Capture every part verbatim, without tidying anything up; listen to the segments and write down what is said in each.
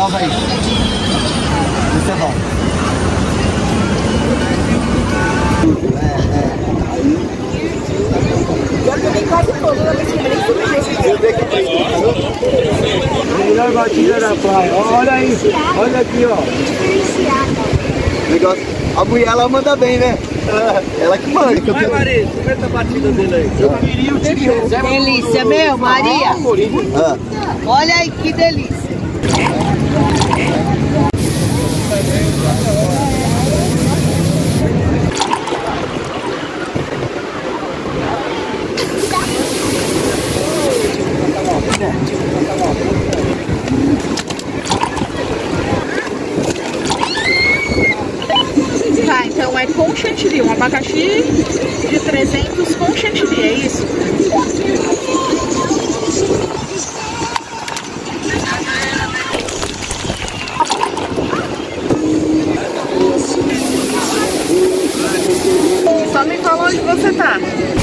Prova aí. Isso é bom. É, é. Eu tomei quase todo, eu não sei nem A melhor batida da praia. Olha aí. Olha aqui, ó. Negócio. A mulher, ela manda bem, né? Ela que manda. Que eu Vai, Maria, comenta a batida dele aí. Eu queria o tiro. delícia, meu, Maria. Ah. Olha aí que delícia. Tá, então é com chantilly, um abacaxi de trezentos com chantilly, é isso? Só me fala onde você tá.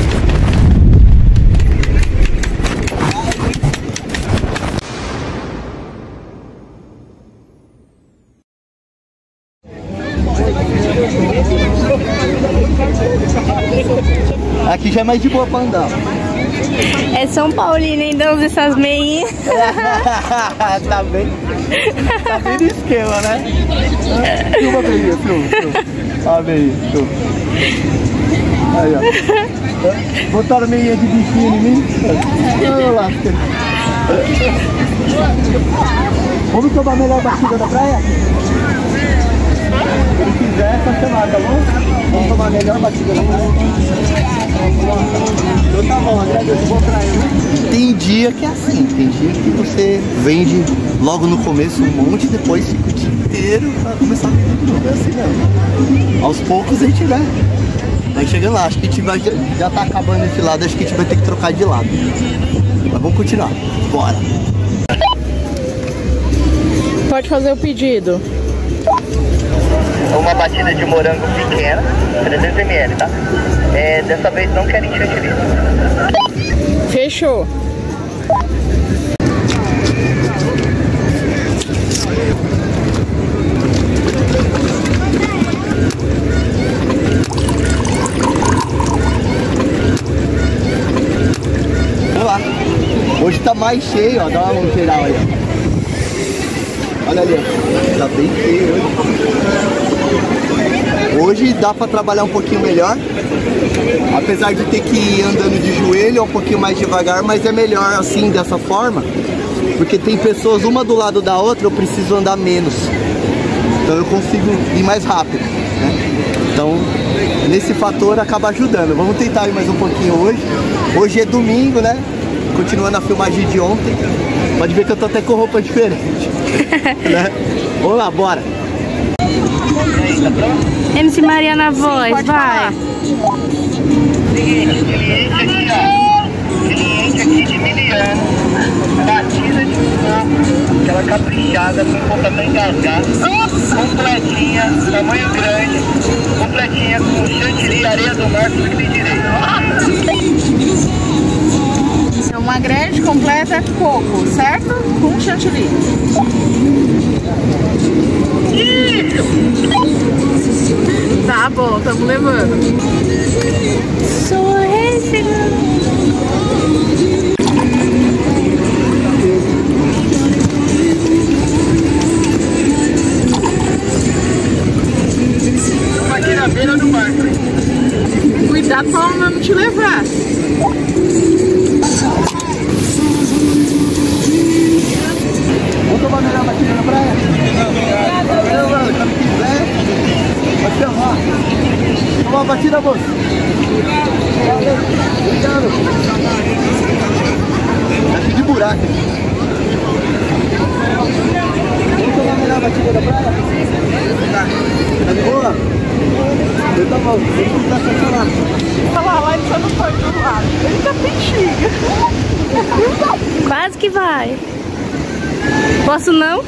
Aqui já é mais de boa pra andar. É São Paulino, ainda usa essas meinhas. Tá bem. Tá bem no esquema, né? Filma a meinha, filma, filma. Olha a meinha, filma. Aí, ó. Botaram meinha de bichinho em mim. Olha lá. Vamos tomar a melhor batida da praia? Se ele quiser, só chamar, tá bom? Vamos tomar a melhor batida da praia. Então tá bom, agradeço, boa praia, né? Tem dia que é assim, tem dia que você vende logo no começo um monte, depois fica o dia inteiro pra começar a vender de novo. É assim mesmo. Aos poucos a gente vai, vai chegando lá. Acho que a gente vai, já, já tá acabando esse lado, acho que a gente vai ter que trocar de lado. Mas vamos continuar. Bora! Pode fazer o pedido. Uma batida de morango pequena, trezentos mililitros, tá? É, dessa vez não quero chantilly. Fechou. Vamos lá. Hoje tá mais cheio, ó. Dá uma mão geral aí, ó. Olha ali, ó. Tá bem cheio hoje. Hoje dá pra trabalhar um pouquinho melhor. Apesar de ter que ir andando de joelho, um pouquinho mais devagar, mas é melhor assim, dessa forma. Porque tem pessoas uma do lado da outra, eu preciso andar menos. Então eu consigo ir mais rápido, né? Então, nesse fator acaba ajudando. Vamos tentar ir mais um pouquinho hoje. Hoje é domingo, né? Continuando a filmagem de ontem. Pode ver que eu tô até com roupa diferente. Né? Vamos lá, bora! M C Maria na voz, Pode vai. falar. Seguinte, cliente aqui, ó. Cliente aqui de miliano. Batida de coco, aquela caprichada, com pouca pra engasgar. Completinha, tamanho grande. Completinha com chantilly, areia do mar, tudo que tem direito. É uma grande completa coco, certo? Com chantilly. Tá bom, tamo levando. Sou esse. Estamos aqui na beira do mar. Cuidado pra ela não te levar. Vamos tomar a melhor batida na praia? Não, mano, quando quiser, pode chamar. Tomar uma batida, moço. Valeu, obrigado. Tá cheio de buraco. Vamos tomar a melhor batida da praia? Tá de boa? Então tá bom, vamos tentar estacionar. Olha lá, lá ele só não pode do lado. Ele tá peixinho. Quase que vai. Posso não?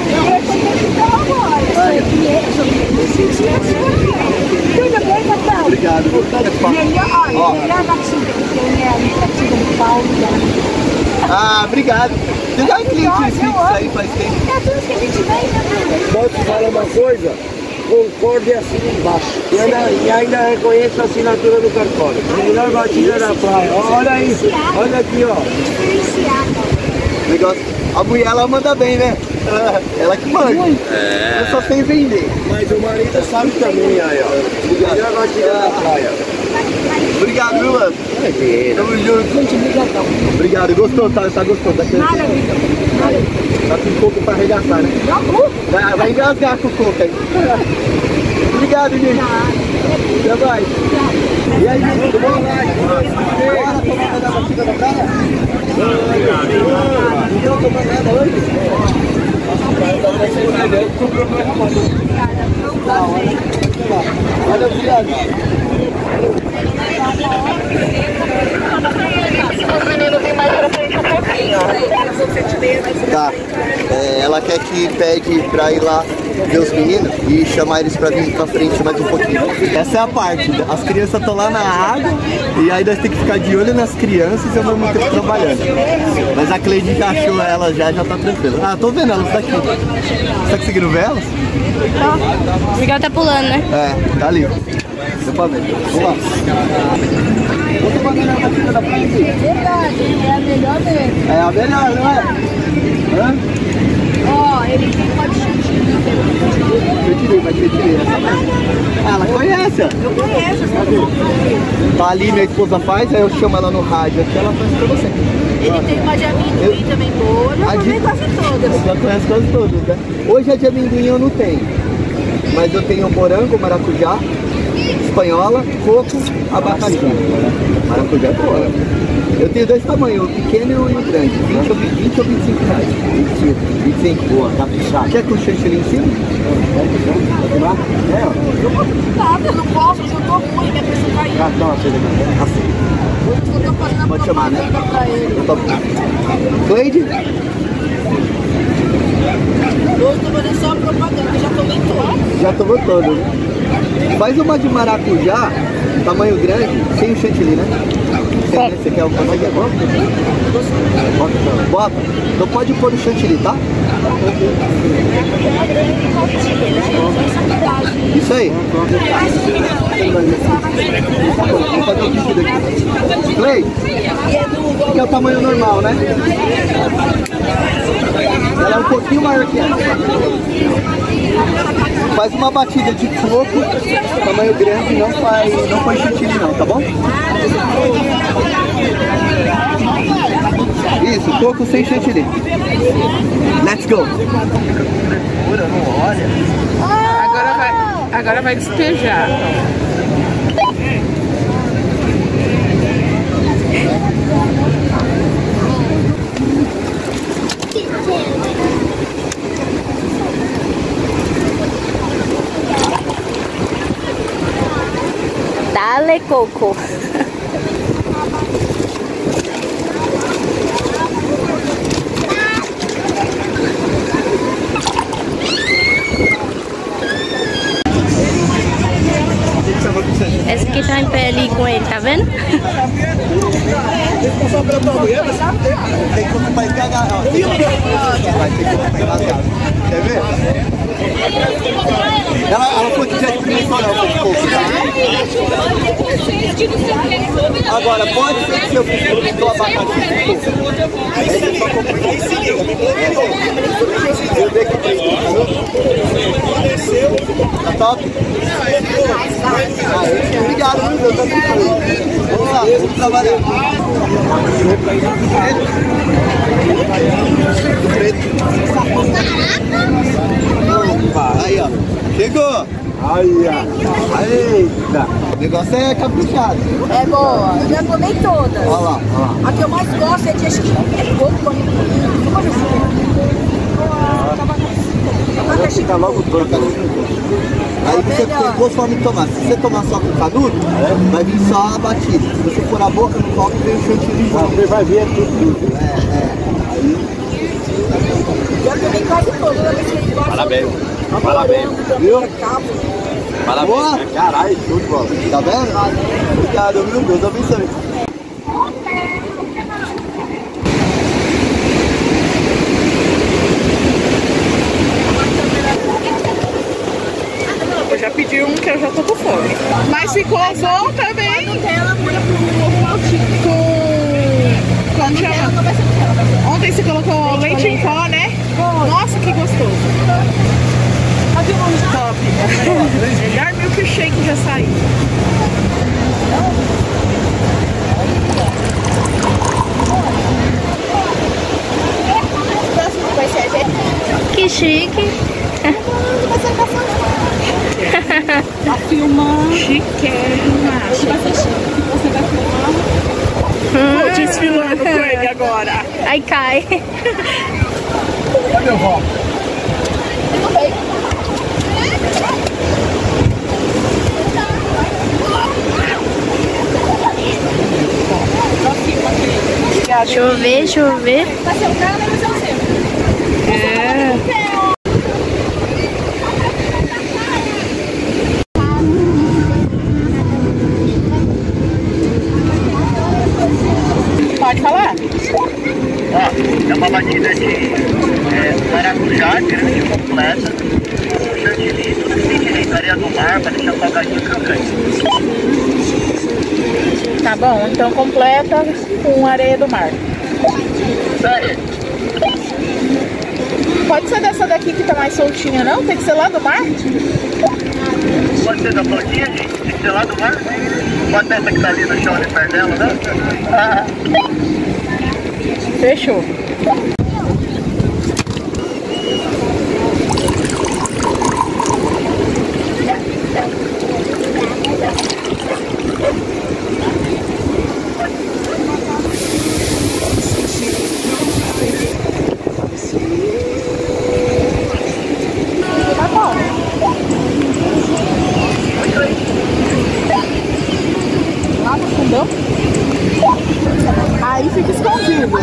Cuida bem, Natal. Obrigado. Melhor, olha, Ó. melhor batida que tem é a batida do Paulo. Ah, obrigado. Você já é cliente fixo aí faz tempo? É tudo que a gente vem, né, Bruno? Posso falar uma coisa? Concorde e assina embaixo. E ainda, e ainda reconheço a assinatura do cartório. Melhor batida da praia. Olha aí. Olha aqui, ó. Diferenciada. Negócio. A mulher ela manda bem, né? Ela que manda. É. Eu só sei vender. Mas o marido sabe também, aí, ó. Melhor batida da praia. Obrigado, viu, mano? Tamo junto. Gente, brigadão. Obrigado. Gostou, tá? Tá gostando? Tá querendo? Maravilha. Maravilha. Tá com coco pra arregaçar, né? Vai, vai engasgar com o coco aí. Obrigado, gente. Já vai. E aí, gente, tudo bom? Bora tomar da batida da praia? Não deu tomar nada hoje? Olha, obrigado. Os meninos vêm mais pra frente um pouquinho, ó. Tá. É, ela quer que pede pra ir lá ver os meninos e chamar eles pra vir pra frente mais um pouquinho. Essa é a parte. As crianças estão lá na água e aí nós temos que ficar de olho nas crianças e ao mesmo tempo trabalhando. Mas a Cleide já achou ela já, já tá tranquila. Ah, tô vendo elas daqui. Você tá conseguindo ver elas? O Miguel tá pulando, né? É, tá ali. Deu pra ver. Vamos lá. Vou tomar a batida da praia aqui. Verdade, é a melhor dele. É a melhor, não é? Hã? Ó, ele tem pode chantilly. Eu tirei, mas eu tirei essa mesmo. Ah, ela conhece, ó. Eu conheço essa. Tá ali, minha esposa faz, aí eu chamo ela no rádio aqui, ela faz pra você. Ele tem uma de amendoim também boa. Eu A também de- quase todas. Você já conhece quase todas, né? Hoje a de amendoim eu não tenho. Mas eu tenho morango, maracujá, espanhola, coco, abacaxi. Maracujá é boa. Eu tenho dois tamanhos, o pequeno e o grande. vinte ou vinte, vinte ou vinte e cinco reais. vinte e cinco. vinte e cinco. Boa, tá puxado. Quer com chantilly em cima? É, ó. Nada, eu não posso, eu tô ruim, minha pressão caiu. Cartão, assim. Eu tô fazendo a Pode chamar, né? propaganda pra ele. Eu tô... Cleide? Eu tô fazendo só a propaganda, já tomei todo. Já tomou todo, né? Faz uma de maracujá, tamanho grande, sem o chantilly, né? Sem, né? Você quer alguma coisa? Bota. Bota. Então pode pôr o chantilly, tá? Isso aí. Vou fazer um vestido aqui. Clay, que é o tamanho normal, né? Ela é um pouquinho maior que ela. Faz uma batida de coco, tamanho grande, não faz, não põe chantilly não, tá bom? Isso, coco sem chantilly. Let's go! Agora vai, agora vai despejar. Dale coco. Esse aqui tá em pé ali com ele, tá vendo? Tem como pra esgagar, ó. Tem como pra esgagar. Quer ver? Ela, ela foi que já experimentou, não, foi de coco. Agora, pode ser que eu experimentou abacaxi de coco. Aí é só comprar. Eu ver que tem. Tá top? Ah, obrigado, meu Deus. Vamos lá, vamos trabalhar. Aí, ó. Chegou. Aí, ó. Eita. O negócio é caprichado. É boa, eu já tomei todas. Olha lá, olha lá. A que eu mais gosto é de acho que é coco, como assim? Abacaxi Fica logo todo. Aí você tem duas formas de tomar. Se você tomar só com canudo, vai vir só a batida. Se você pôr a boca no copo, vem o chantilly junto. Você vai ver tudo, tudo. É, é. Aí, já tomei quase todas. Parabéns. Parabéns. Viu? Cabo. Parabéns. Caralho, show de bola. Tá vendo? Obrigado, meu Deus abençoe. Eu já pedi um que eu já tô com fome. Mas ficou bom também. Com... Como chama? Ontem você colocou leite em pó, né? Nossa, que gostoso. Top. Melhor milkshake já saiu. Que chique. Tá filmando. Chiquérrima. Você vai filmar. Vou desfilando com ele agora. Aí cai. Olha eu vou. Deixa eu ver, deixa eu ver. Vai ser o cara, mas vai ser o seu. É. Pode falar? Ó, é uma batida de é, maracujá grande e completa, com chantilly, tudo que tem direito, areia do mar, para deixar salgadinho crocante. Tá bom, então completa com areia do mar. Isso aí. Pode ser dessa daqui que tá mais soltinha, não? Tem que ser lá do mar? Pode ser da florzinha, gente? Tem que ser lá do mar? Pode ser essa que tá ali no chão, ali perto dela, né? Ah. Fechou. Lá no fundão? Aí fica escondido.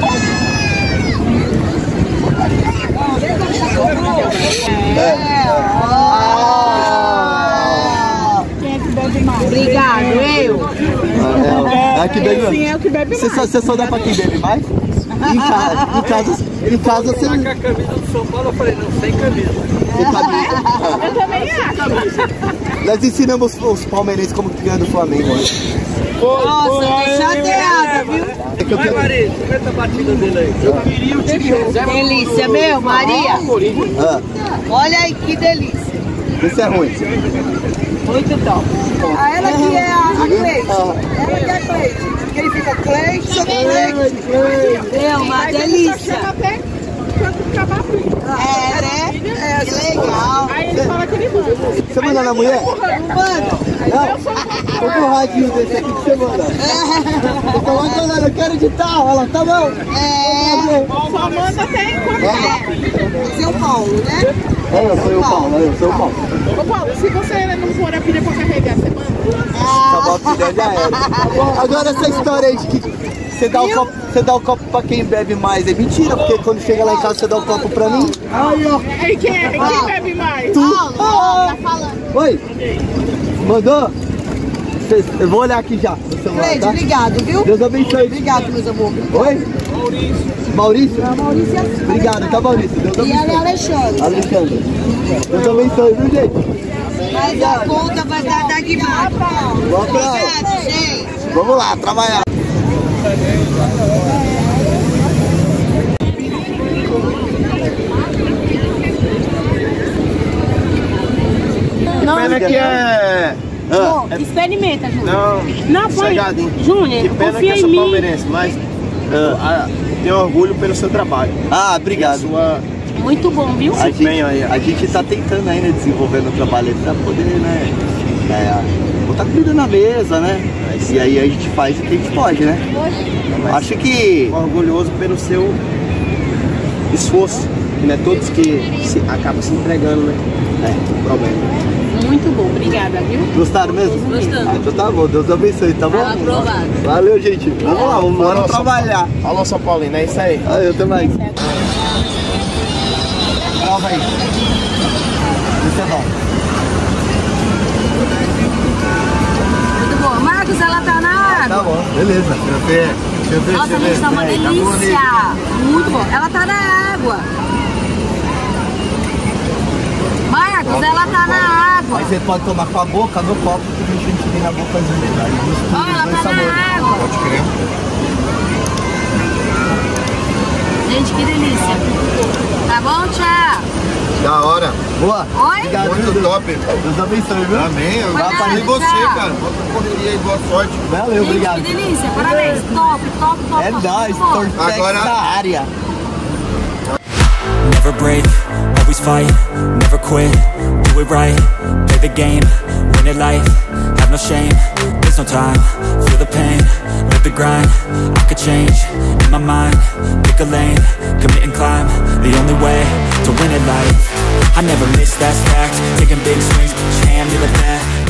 Quem é que bebe mais? Obrigado, eu. É, é que bebe Sim, é o que bebe Você mais. só, você só dá pra quem bebe mais? Em casa, em casa, em casa você não. Com a camisa do São Paulo, eu falei, não, sem camisa. Sem camisa. Eu também acho. Nós ensinamos os palmeirenses como que ganha do Flamengo. Nossa, tô chateada, viu? É que eu Vai, quero... Maria, comenta a batida dele aí. Eu queria o time. Delícia, meu, Maria. Ah, Olha aí que delícia. isso é ruim. Muito top. A ela que é a, a Cleide. Ah. Ela que é a Cleide. Que ele fica Cleide, Cleide. Meu, uma Mas ele só delícia. chama até quando acabar a briga. É, né? É, que legal. Aí ele fala que ele manda. Você manda na mulher? Mano, Não. Tô com um radinho desse aqui que você manda. Eu tô mandando, eu quero editar. Ela, tá bom. é. Só manda até enquanto. Seu Paulo, né? É, eu sou o Paulo, eu sou o Paulo. Ô Paulo, se você não for a pilha pra carregar, você manda? Tá bom, que ideia já era. Agora essa história aí de que você dá, o copo, você dá o copo pra quem bebe mais é mentira, porque quando chega lá em casa você dá o copo pra mim. Aí, ó. E quem, quem bebe mais? Tu. Ah. Oi. Mandou? Cês- Eu vou olhar aqui já no celular, Cleide, tá? obrigado, viu? Deus abençoe. Obrigado, meus amores. Oi? Maurício? Maurício e Obrigado, tá, Maurício? Deus ela é abençoe. Alexandre. Alexandre. Deus abençoe, viu, gente? Mas a conta vai dar da Guimar. Vamos lá. Obrigado, gente. Vamos lá, trabalhar. Pena que é... Ah, Experimenta, Júnior. Não, Não, põe. salgadinho. Júnior, Que pena que confia eu em sou mim. palmeirense, mas ah, tenho orgulho pelo seu trabalho. ah, A obrigado. sua Muito bom, viu? A gente, desempenho aí. a gente tá tentando ainda desenvolver no trabalho pra poder, né? É, botar comida na mesa, né? E aí a gente faz o que a gente pode, né? Acho que. orgulhoso pelo seu esforço. Que não é todos que se, acabam se entregando, né? É, o problema. Muito bom, obrigada, viu? Gostaram mesmo? Gostamos. Ah, então tá bom, Deus abençoe, tá bom? Tá aprovado. Valeu, gente. Vamos lá, vamos embora trabalhar. Alô, São Paulino, é isso aí. Ah, eu também. Prova aí. Isso é bom. Tá água. bom, beleza. Deixa eu ver. Deixa eu ver, Nossa, deixa eu gente, ver. tá uma Peraí, tá delícia. bonito. Muito bom. Ela tá na água. Marcos, ela tá na água. Aí você pode tomar com a boca no copo que a gente tem na bocazinha. Aí mistura Olha, os ela dois tá sabores. na água. Pode crer. Gente, que delícia. Tá bom, tchau. Da hora. Boa. Oi? Obrigado, Muito Deus. top. Deus abençoe, viu? Amém. Eu Vai vou nada, fazer você, tchau. cara. Bota correria aí, boa sorte. Valeu, Gente, obrigado. que delícia. Parabéns. Top, top, top. É top, nóis, top. Tortex Agora- da área. Never break, always fight, never quit, do it right, play the game, win it life, have no shame, there's no time, feel the pain, live the grind, I could change, in my mind, pick a lane, commit and climb, the only way to win it life, I never miss, that's fact, taking big swings, put your hand to the bat,